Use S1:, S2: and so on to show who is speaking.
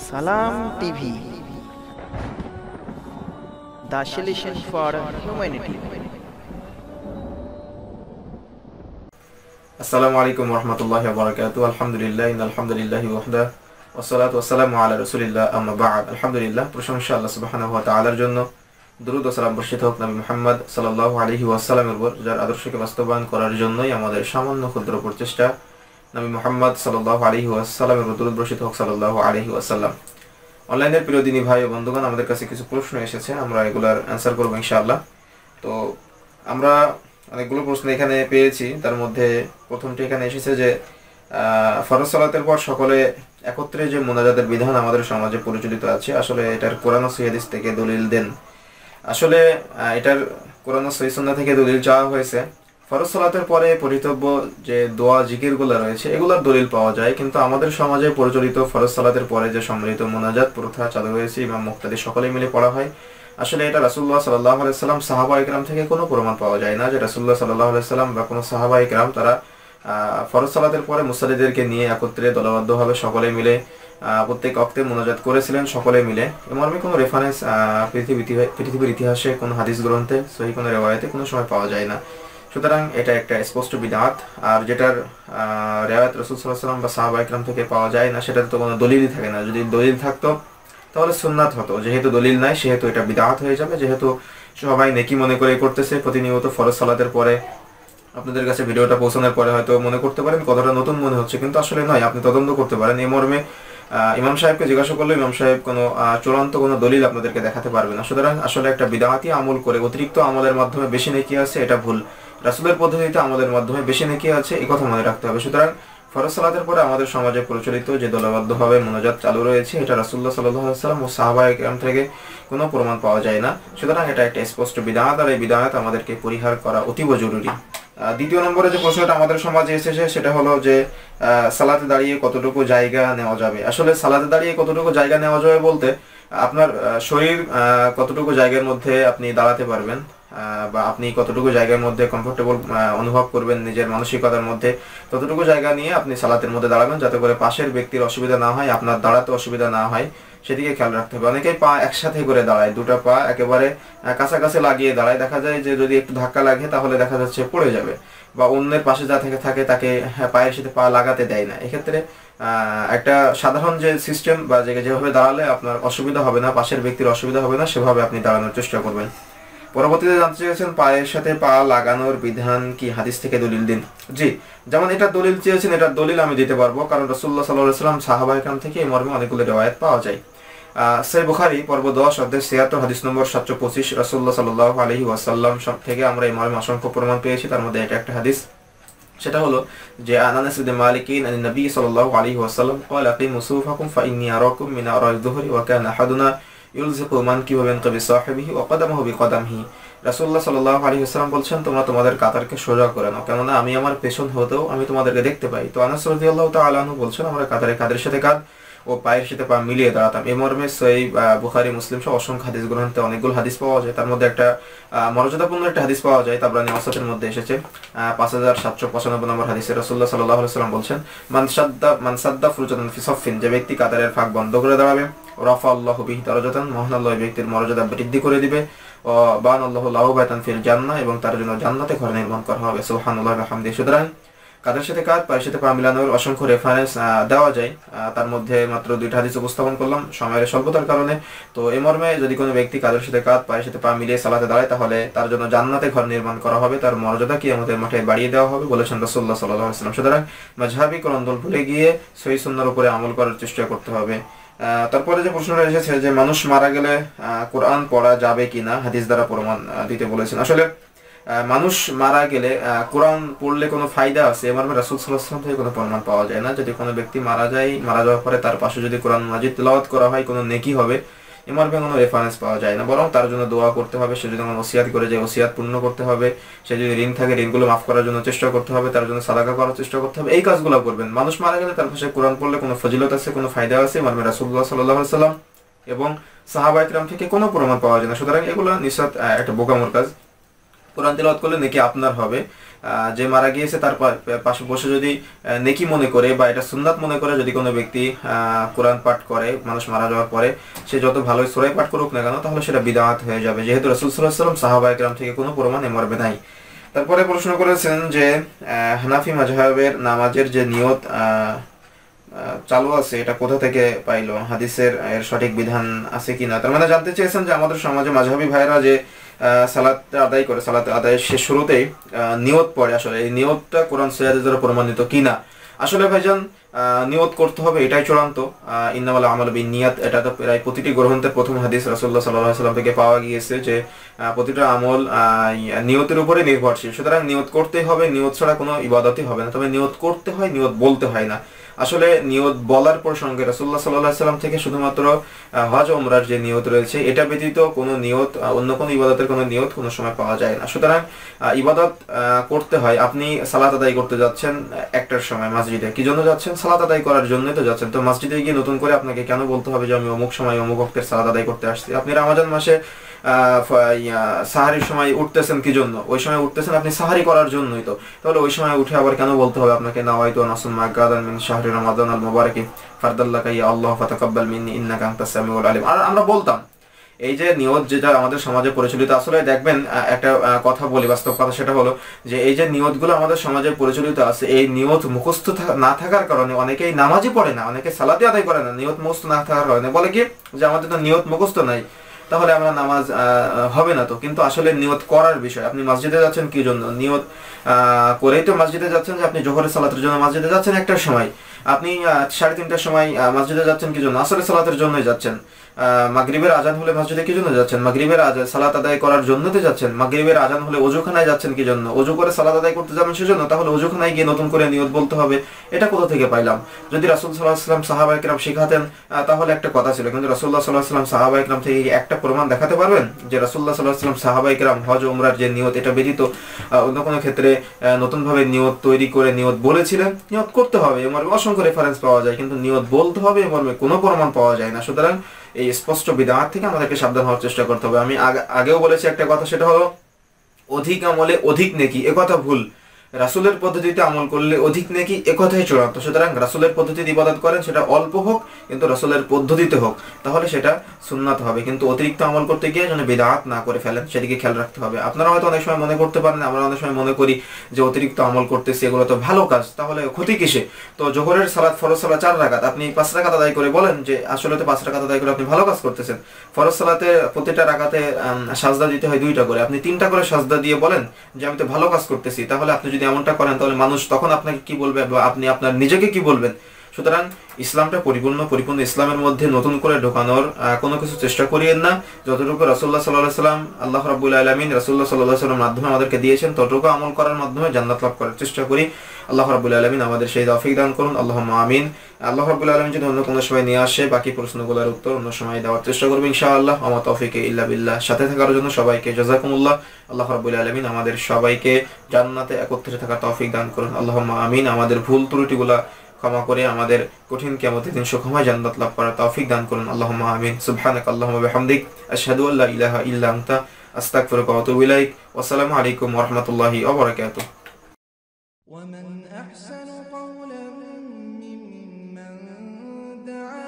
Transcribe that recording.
S1: সালাম TV, the solution for humanity.
S2: আসসালামু আলাইকুম ওরহমতুল্লাহি ওয়া বারাকাতুহু। আলহামদুলিল্লাহ আলহামদুলিল্লাহি ওয়াহদা ওয়াসসালাতু ওয়াসসালামু আলা রাসূলিল্লাহ আম্মা বা'দ। আলহামদুলিল্লাহ, প্রশংসা আল্লাহ সুবহানাহু ওয়া তাআলার জন্য। দুরূদ ও সালাম বর্ষিত হোক নবী মুহাম্মদ সাল্লাল্লাহু আলাইহি ওয়াসাল্লামের উপর, যার আদর্শকে বাস্তবায়ন করার জন্যই আমাদের সামান্য ক্ষুদ্র প্রচেষ্টা। নবী মুহাম্মদ সাল্লাল্লাহু আলাইহি ওয়াসাল্লামের উপর দুরূদ বর্ষিত হোক সাল্লাল্লাহু আলাইহি ওয়াসাল্লাম। অনলাইনের প্রিয় দিনী ভাই ও বন্ধুগণ, আমাদের কাছে কিছু প্রশ্ন এসেছে, আমরা এগুলার অ্যান্সার করবো ইনশাআল্লাহ। তো আমরা অনেকগুলো প্রশ্ন এখানে পেয়েছি। তার মধ্যে প্রথমটি এখানে এসেছে যে ফরজ সালাতের পর সকলে একত্রে যে মোনাজাতের বিধান আমাদের সমাজে প্রচলিত আছে, আসলে এটার কোরআন ও সহিহ হাদিস থেকে দলিল দেন। আসলে এটার কোরআন ও সহিহ সুন্নাহ থেকে দলিল চাওয়া হয়েছে। ফরজ সালাতের পরে পঠিতব্য যে দোয়া জিকিরগুলো রয়েছে এগুলোর দলিল পাওয়া যায়, কিন্তু আমাদের সমাজে প্রচলিত ফরজ সালাতের পরে যে সম্মিলিত মোনাজাত প্রথা চালু হয়েছে, ইমাম মুক্তাদি সকলে মিলে পড়া হয়, আসলে এটা রাসূলুল্লাহ সাল্লাল্লাহু আলাইহি সাল্লাম সাহাবা ইকরাম থেকে কোনো প্রমাণ পাওয়া যায় না যে রাসূলুল্লাহ সাল্লাল্লাহু আলাইহি সাল্লাম বা কোনো সাহাবা ইকরাম তারা ফরজ সালাতের পরে মুসাল্লিদেরকে নিয়ে একত্রে দলবদ্ধভাবে সকলে মিলে প্রত্যেক ওয়াক্তে মোনাজাত করেছিলেন সকলে মিলে। এমন কোনো রেফারেন্স পৃথিবীর ইতিহাসে কোনো হাদিস গ্রন্থে সহি কোনো রেওয়ায়েতে কোনো সময় পাওয়া যায় না। সুতরাং এটা একটা স্পষ্ট বিদআত। আর যেটার রেওয়ায়েত রাসূল সাল্লাল্লাহু আলাইহি সাল্লাম বা সাহাবা ইকরাম থেকে পাওয়া যায় না, সেটাতে তো কোনো দলিলই থাকে না। যদি দলিল থাকতো তাহলে সুন্নাত হতো। যেহেতু দলিল নাই সেহেতু এটা বিদআত হয়ে যাবে। যেহেতু সবাই নেকি মনে করে করতেছে প্রতিনিয়ত ফরজ সালাতের পরে, আপনাদের কাছে ভিডিওটা পৌঁছানোর পরে হয়তো মনে করতে পারেন কতটা নতুন মনে হচ্ছে, কিন্তু আসলে নয়। আপনি তদন্ত করতে পারেন। এই মর্মে ইমাম সাহেবকে জিজ্ঞাসা করলে ইমাম সাহেব কোনো চূড়ান্ত কোনো দলিল আপনাদেরকে দেখাতে পারবে না। সুতরাং আসলে একটা বিদআতি আমল করে অতিরিক্ত আমলের মাধ্যমে বেশি নেকি আছে, এটা ভুল। রাসূলের পদ্ধতিতে আমলের মাধ্যমে বেশি নেকি আছে, এই কথা মনে রাখতে হবে। সুতরাং ফরজ সালাতের পরে আমাদের সমাজে প্রচলিত যে দলবদ্ধভাবে মোনাজাত চালু রয়েছে, এটা রাসূলুল্লাহ সাল্লাল্লাহু আলাইহি ওয়াসাল্লাম ও সাহাবায়ে কেরাম থেকে কোনো প্রমাণ পাওয়া যায় না। সুতরাং এটা একটা স্পষ্ট বিদআত, আর এই বিদআত আমাদেরকে পরিহার করা অতীব জরুরি। দ্বিতীয় নম্বরে যে প্রশ্নটা আমাদের সমাজে এসেছে সেটা হলো যে সালাতে দাঁড়িয়ে কতটুকু জায়গা নেওয়া যাবে। আসলে সালাতে দাঁড়িয়ে কতটুকু জায়গা নেওয়া যাবে বলতে আপনার শরীর কতটুকু জায়গার মধ্যে আপনি দাঁড়াতে পারবেন, বা আপনি কতটুকু জায়গার মধ্যে কমফোর্টেবল অনুভব করবেন নিজের মানসিকতার মধ্যে, ততটুকু জায়গা নিয়ে আপনি সালাতের মধ্যে দাঁড়াবেন, যাতে করে পাশের ব্যক্তির অসুবিধা না হয়, আপনার দাঁড়াতে অসুবিধা না হয়, সেদিকে খেয়াল রাখতে হবে। অনেকেই পা একসাথে করে দাঁড়ায়, দুটো পা একেবারে কাছাকাছি লাগিয়ে দাঁড়ায়। দেখা যায় যে যদি একটু ধাক্কা লাগে তাহলে দেখা যাচ্ছে পড়ে যাবে, বা অন্যের পাশে যা থাকে তাকে পায়ের সাথে পা লাগাতে দেয় না। এক্ষেত্রে একটা সাধারণ যে সিস্টেম বা যেভাবে দাঁড়ালে আপনার অসুবিধা হবে না, পাশের ব্যক্তির অসুবিধা হবে না, সেভাবে আপনি দাঁড়ানোর চেষ্টা করবেন। পরবর্তীতে জানতে চেয়েছেন পায়ের সাথে পা লাগানোর বিধান কি হাদিস থেকে দলিল দিন। জি, যেমন এটা দলিল চেয়েছেন, এটার দলিল আমি দিতে পারবো, কারণ রাসূলুল্লাহ সাল্লাল্লাহু আলাইহি ওয়াসাল্লাম সাহাবা ইকরাম থেকে এই মর্মে অনেকগুলো রিওয়ায়াত পাওয়া যায়। সহিহ বুখারী পর্ব 10 অধ্যায় 76 হাদিস নম্বর 725 রাসূলুল্লাহ সাল্লাল্লাহু আলাইহি ওয়াসাল্লাম থেকে আমরা এই মর্মে অসংখ্য প্রমাণ পেয়েছি। তার মধ্যে এটা একটা হাদিস, সেটা হলো যে আনাস ইবনে মালিক আন নবী সাল্লাল্লাহু আলাইহি ওয়াসাল্লাম ক্বালা আকিমু সুফাকুম ফাইন্নী আরাকুম মিন আরা'আজ যুহরি ওয়া কানা আহাদুনা ইউলজিকু মানকিবাহু মিন কিবলি সাহিবিহি ওয়া কদামাহু বিকদামিহি। রাসূলুল্লাহ সাল্লাল্লাহু আলাইহি ওয়াসাল্লাম বলছেন, তোমরা তোমাদের কাতারকে সোজা করে নাও, কেননা আমি আমার পেছন হতেও আমি তোমাদেরকে দেখতে পাই। তো আনাস রাদিয়াল্লাহু তাআলা আনহু বলছেন, আমরা কাতারে কাদের সাথে কাঁধ ও পায়ের সাথে পা মিলিয়ে দাঁড়াতাম। এই মর্মে সহিহ বুখারী মুসলিম সহ অসংখ্য হাদিস গ্রন্থে অনেকগুলো হাদিস পাওয়া যায়। তার মধ্যে একটা মর্যাদাপূর্ণ একটা হাদিস পাওয়া যায়, তাবরানী ওয়াসাতের মধ্যে এসেছে 5795 নম্বর হাদিসে রাসূলুল্লাহ সাল্লাল্লাহু আলাইহি ওয়াসাল্লাম বলছেন, মান সাদ্দা ফুরজাতান ফি সাফফিন, যে ব্যক্তি কাতারের ফাঁক বন্ধ করে দাঁড়াবে, রাফা আল্লাহু বিহি দারাজাতান, মহান আল্লাহ ওই ব্যক্তির মর্যাদা বৃদ্ধি করে দিবে, ও বান আল্লাহু লাহু বাইতান ফিল জান্নাহ, এবং তার জন্য জান্নাতে ঘর নির্মাণ করা হবে। সুবহানাল্লাহি ওয়া বিহামদিহি। সুতরাং কাঁধের সাথে কাঁধ পায়ের সাথে পা মিলানোর অসংখ্য রেফারেন্স দেওয়া যায়। তার মধ্যে মাত্র 2টা হাদিস উপস্থাপন করলাম সময়ের স্বল্পতার কারণে। তো এই মর্মে যদি কোনো ব্যক্তি কাঁধের সাথে কাঁধ পায়ের সাথে পা মিলিয়ে সালাতে দাঁড়ায়, তাহলে তার জন্য জান্নাতে ঘর নির্মাণ করা হবে, তার মর্যাদা কিয়ামতের মাঠে বাড়িয়ে দেওয়া হবে বলেছেন রাসূলুল্লাহ সাল্লাল্লাহু আলাইহি ওয়াসাল্লাম। সুতরাং মাযহাবী কোরআন ভুলে গিয়ে সহিহ সুন্নাহর উপরে আমল করার চেষ্টা করতে হবে। তারপরে যে প্রশ্নটা এসেছে যে মানুষ মারা গেলে কোরআন পড়া যাবে কিনা, হাদিস দ্বারা প্রমাণ দিতে বলেছেন। আসলে মানুষ মারা গেলে কোরআন পড়লে কোনো ফায়দা আছে এমন রাসূল সাল্লাল্লাহু আলাইহি ওয়াসাল্লাম থেকে কোনো প্রমাণ পাওয়া যায় না। যদি কোনো ব্যক্তি মারা যায়, মারা যাওয়ার পরে তার পাশে যদি কোরআন মাজিদ তেলাওয়াত করা হয়, কোনো নেকি হবে এমন কোনো রেফারেন্স পাওয়া যায় না। বরং তার জন্য দোয়া করতে হবে, সে যদি কোনো ওসিয়াত করে যায় ওসিয়াত পূর্ণ করতে হবে, সে যদি ঋণ থাকে ঋণগুলো মাফ করার জন্য চেষ্টা করতে হবে, তার জন্য সাদাকা করার চেষ্টা করতে হবে, এই কাজগুলো করবেন। মানুষ মারা গেলে তার পাশে কোরআন পড়লে কোনো ফজিলত আছে, কোনো ফায়দা আছে এমন রাসূলুল্লাহ সাল্লাল্লাহু আলাইহি ওয়াসাল্লাম এবং সাহাবা ইকরাম থেকে কোনো প্রমাণ পাওয়া যায় না। সুতরাং এগুলো নিশ্চয় একটা বোকামোর কাজ। কোরআন তিলাওয়াত করলে নেকি আপনার হবে। যে মারা গিয়েছে তার পাশে বসে যদি নেকি মনে করে বা এটা সুন্নাত মনে করে যদি কোনো ব্যক্তি কোরআন পাঠ করে মানুষ মারা যাওয়ার পরে, সে যত ভালোই সূরা পাঠ করুক না কেন, তাহলে সেটা বিদআত হয়ে যাবে, যেহেতু রাসূল সাল্লাল্লাহু আলাইহি ওয়াসাল্লাম সাহাবায়ে কেরাম থেকে কোনো প্রমাণ এ মর্মে নাই। তারপরে প্রশ্ন করেছেন যে হানাফি মাযহাবের নামাজের যে নিয়ত চালু আছে এটা কোথা থেকে পাইলো, হাদিসের এর সঠিক বিধান আছে কিনা। তার মানে জানতে চেয়েছেন যে আমাদের সমাজে মাযহাবী ভাইরা যে সালাত আদায় করে, সালাত আদায়ের শেষ শুরুতেই নিয়ত পড়ে, আসলে এই নিয়তটা কোরআন সহিহ দ্বারা প্রমাণিত কিনা। আসলে ভাইজান নিয়ত করতে হবে, এটাই চূড়ান্ত। ইন্নামাল আমালু বিন্নিয়াত, এটা তো প্রায় প্রতিটি গ্রন্থের প্রথম হাদিস রাসূলুল্লাহ সাল্লাল্লাহু আলাইহি ওয়াসাল্লাম থেকে পাওয়া গিয়েছে যে প্রতিটা আমল নিয়তের উপরে নির্ভরশীল। সুতরাং নিয়ত করতেই হবে, নিয়ত ছাড়া কোনো ইবাদতই হবে না। তবে নিয়ত করতে হয়, নিয়ত বলতে হয় না। আসলে নিয়ত বলার প্রসঙ্গে রাসূলুল্লাহ সাল্লাল্লাহু আলাইহি ওয়াসাল্লাম থেকে শুধুমাত্র হজ ওমরার যে নিয়ত রয়েছে এটা ব্যতীত কোনো নিয়ত, অন্য কোনো ইবাদতের কোনো নিয়ত কোনো সময় পাওয়া যায় না। সুতরাং ইবাদত করতে হয়। আপনি সালাত আদায় করতে যাচ্ছেন একটার সময় মসজিদে, কি জন্য যাচ্ছেন? সালাত আদায় করার জন্যই তো যাচ্ছেন। তো মসজিদে গিয়ে নতুন করে আপনাকে কেন বলতে হবে যে আমি অমুক সময় অমুক ওয়াক্তের সালাত আদায় করতে আসছি? আপনি রমজান মাসে সাহারির সময় উঠতেছেন কি জন্য? ওই সময় উঠতেছেন আপনি সাহারি করার জন্যই তো। তাহলে ওই সময় উঠে আবার কেন বলতে হবে আপনাকে নাওয়াইতু আন আሱম্মা গাদান মিন শাহরি রমাদান আল মুবারাকি ফারদাল্লাকা ইয়া আল্লাহ ফাতাকাব্বাল মিন্নি ইন্নাকা আনতাস সামিউল আলিম। আর আমরা বলতাম এই যে নিয়ত যেটা আমাদের সমাজে পরিচালিত, আসলে দেখবেন একটা কথা বলি, বাস্তব কথা, সেটা হলো যে এই যে নিয়তগুলো আমাদের সমাজে পরিচালিত আছে, এই নিয়ত মুখস্থ না থাকার কারণে অনেকেই নামাজই পড়ে না, অনেকে সালাতই আদায় করে না, নিয়ত মুখস্থ না থাকার কারণে। বলে কি যে আমাদের তো নিয়ত মুখস্থ নাই, তাহলে আমরা নামাজ হবে না তো। কিন্তু আসলে নিয়ত করার বিষয়। আপনি মসজিদে যাচ্ছেন কি জন্য? নিয়ত করেই তো মসজিদে যাচ্ছেন, যে আপনি জোহরের সালাতের জন্য মসজিদে যাচ্ছেন একটার সময়, আপনি 3:30টার সময় মসজিদে যাচ্ছেন কি জন্য? আসরের সালাতের জন্যই যাচ্ছেন। মাগরিবের আজান হলে মসজিদে কি জন্য যাচ্ছেন? মাগরিবের আজান সালাত আদায় করার জন্য তো যাচ্ছেন। মাগরিবের আজান হলে ওযুখানায় যাচ্ছেন কি জন্য? ওযু করে সালাত আদায় করতে যাবেন সেজন্য। তাহলে ওযুখানায় গিয়ে নতুন করে নিয়ত বলতে হবে, এটা কোথা থেকে পাইলাম? যদি রাসূল সাল্লাল্লাহু আলাইহি ওয়াসাল্লাম সাহাবায়ে কেরাম শেখাতেন তাহলে একটা কথা ছিল, কিন্তু রাসূলুল্লাহ সাল্লাল্লাহু আলাইহি ওয়াসাল্লাম সাহাবায়ে কেরাম থেকে একটা প্রমাণ দেখাতে পারবেন যে রাসূলুল্লাহ সাল্লাল্লাহু আলাইহি ওয়াসাল্লাম সাহাবায়ে কেরাম হজ ওমরার যে নিয়ত এটা ব্যতীত অন্য কোনো ক্ষেত্রে নতুনভাবে নিয়ত তৈরি করে নিয়ত বলেছিলেন? নিয়ত করতে হবে এ মর্মে অসংখ্য রেফারেন্স পাওয়া যায়, কিন্তু নিয়ত বলতে হবে এ মর্মে কোনো প্রমাণ পাওয়া যায় না। সুতরাং এই স্পষ্ট বিদআত থেকে আমাদেরকে সাবধান হওয়ার চেষ্টা করতে হবে। আমি আগেও বলেছি একটা কথা, সেটা হলো অধিক আমলে অধিক নেকি, এ কথা ভুল। রাসূলের পদ্ধতিতে আমল করলে অধিক নেকি, এ কথাই চূড়ান্ত। সুতরাং রাসূলের পদ্ধতিতে ইবাদত করেন, সেটা অল্প হোক কিন্তু রাসূলের পদ্ধতিতে হোক, তাহলে সেটা সুন্নাত হবে। কিন্তু অতিরিক্ত আমল করতে গিয়ে যেন বিদআত না করে ফেলেন, সেদিকে খেয়াল রাখতে হবে। আপনারা হয়তো অনেক সময় মনে করতে পারেন, আমরা অনেক সময় মনে করি যে অতিরিক্ত আমল করতেছি, এগুলো তো ভালো কাজ, তাহলে ক্ষতি কিসে? তো জোহরের সালাত ফরজ সালাত 4 রাকাত, আপনি 5 রাকাত আদায় করে বলেন যে আসলে তো 5 রাকাত আদায় করে আপনি ভালো কাজ করতেছেন। ফরজ সালাতে প্রতিটা রাকাতে সাজদা দিতে হয় 2টা করে, আপনি 3টা করে সাজদা দিয়ে বলেন যে আমি তো ভালো কাজ করতেছি। তাহলে আপনি যদি এমনটা করেন তাহলে মানুষ তখন আপনাকে কি বলবে বা আপনি আপনার নিজেকে কি বলবেন? সুতরাং ইসলামটা পরিপূর্ণ ইসলামের মধ্যে নতুন করে ঢোকানোর কোনো কিছু চেষ্টা করিয়েন না। যতটুকু রাসূলুল্লাহ সাল্লাল্লাহু আলাইহি ওয়াসাল্লাম আল্লাহ রাব্বুল আলামিন রাসূলুল্লাহ সাল্লাল্লাহু আলাইহি ওয়াসাল্লামের মাধ্যমে আমাদেরকে দিয়েছেন, ততটুকু আমল করার মাধ্যমে জান্নাত লাভ করার চেষ্টা করি। আল্লাহ রাব্বুল আলামিন আমাদের সেই তৌফিক দান করুন, আল্লাহুম্মা আমিন। আল্লাহ রাব্বুল আলামিন যদি অন্য কোনো সময় নিয়ে আসে বাকি প্রশ্নগুলোর উত্তর অন্য সময় দেওয়ার চেষ্টা করব ইনশাআল্লাহ। আমা তৌফিকে ইল্লা বিল্লাহ। সাথে থাকার জন্য সবাইকে জাযাকুমুল্লাহ। আল্লাহ রাব্বুল আলামিন আমাদের সবাইকে জান্নাতে একত্রে থাকার তৌফিক দান করুন, আল্লাহুম্মা আমিন। আমাদের ভুল ত্রুটিগুলো ক্ষমা করে আমাদের কঠিন কিয়ামতের দিন সুখময় জান্নাত লাভ করার তৌফিক দান করুন, আল্লাহুম্মা আমিন। সুবহানাকা আল্লাহুম্মা ওয়া বিহামদিক আশহাদু আল্লা ইলাহা ইল্লা আনতা আস্তাগফিরুকা ওয়া আতুবু ইলাইক। ওয়া আসসালামু আলাইকুম ওয়া রাহমাতুল্লাহি ওয়া বারাকাতুহু।
S3: ومن أحسن قولا ممن دعا